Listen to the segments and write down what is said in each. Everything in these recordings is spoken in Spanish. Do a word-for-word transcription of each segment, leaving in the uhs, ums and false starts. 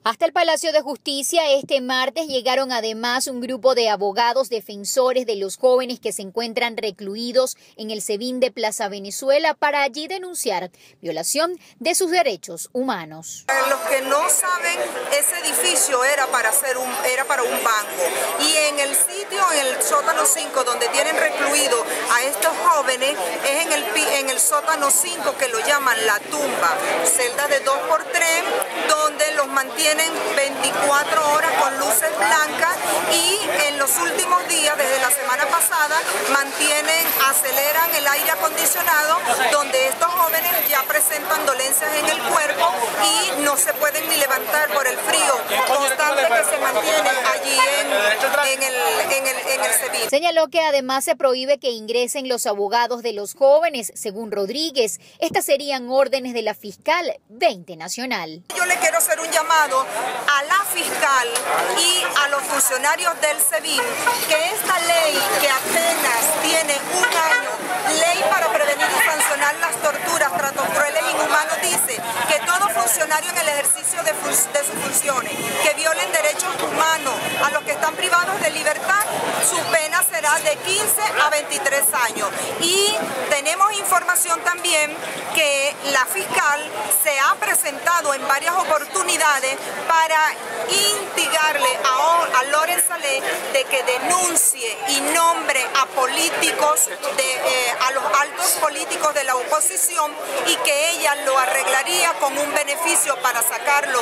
Hasta el Palacio de Justicia este martes llegaron además un grupo de abogados defensores de los jóvenes que se encuentran recluidos en el SEBIN de Plaza Venezuela para allí denunciar violación de sus derechos humanos. Los que no saben, ese edificio era para, hacer un, era para un banco y en el sitio, en el sótano cinco, donde tienen recluidos a estos jóvenes, es en el, en el sótano cinco que lo llaman la tumba, celdas de dos por tres, donde los mantienen veinticuatro horas con luces blancas y en los últimos días, desde la semana pasada, mantienen, aceleran el aire acondicionado, donde estos jóvenes ya presentan dolencias en el cuerpo y no se pueden ni levantar por el frío constante que se mantiene allí en, en el, en el, en el SEBIN. Señaló que además se prohíbe que ingresen los abogados de los jóvenes. Según Rodríguez, estas serían órdenes de la fiscal veinte Nacional. Yo le quiero hacer un llamado a la fiscal y a los funcionarios del SEBIN que esta ley, que apenas tiene un año, ley para prevenir y sancionar las torturas, tratos crueles e inhumanos, dice que todo funcionario en el ejercicio de, fun de sus funciones que violen derechos humanos a los que están privados de libertad, su pena será de quince a veintitrés años. Y tenemos información también que la fiscal se ha presentado en varias oportunidades para instigarle a, a Loren Saleh de que denuncie y nombre a políticos, de, eh, a los altos políticos de la oposición y que ella lo arreglaría con un beneficio para sacarlo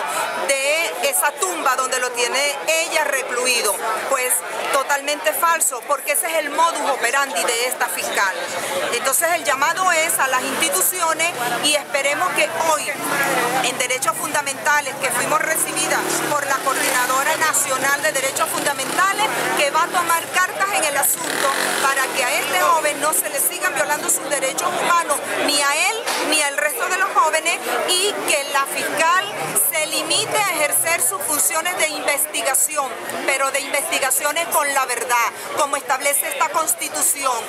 de esa tumba donde lo tiene ella recluido. Pues totalmente falso, porque ese es el modus operandi de esta fiscal. Entonces el llamado es a las instituciones y esperemos que hoy en Derechos Fundamentales, que fuimos recibidas por la Coordinadora Nacional de Derechos Fundamentales, que va a tomar cartas en el asunto para que a este joven no se le sigan violando sus derechos humanos, ni a él ni al resto de los jóvenes, y que la fiscal se limite a ejercer sus funciones de investigación, pero de investigaciones con la verdad, como establece esta Constitución.